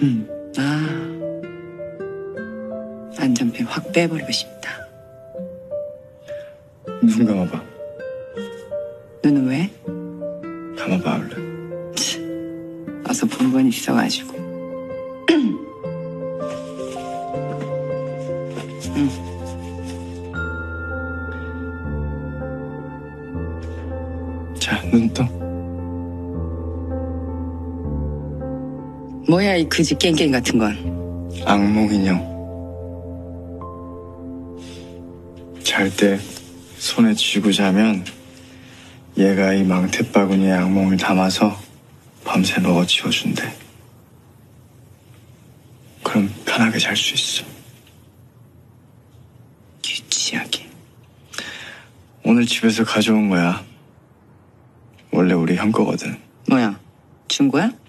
아, 안전핀 확 빼버리고 싶다. 눈 감아봐. 눈은 왜? 감아봐 얼른. 어서 본 건 있어가지고. 자, 눈 떠. 뭐야 이 그지 깽깽 같은 건. 악몽 인형. 잘 때 손에 쥐고 자면 얘가 이 망태바구니에 악몽을 담아서 밤새 먹어치워준대. 그럼 편하게 잘 수 있어. 유치하게. 오늘 집에서 가져온 거야. 원래 우리 형 거거든. 뭐야, 준 거야?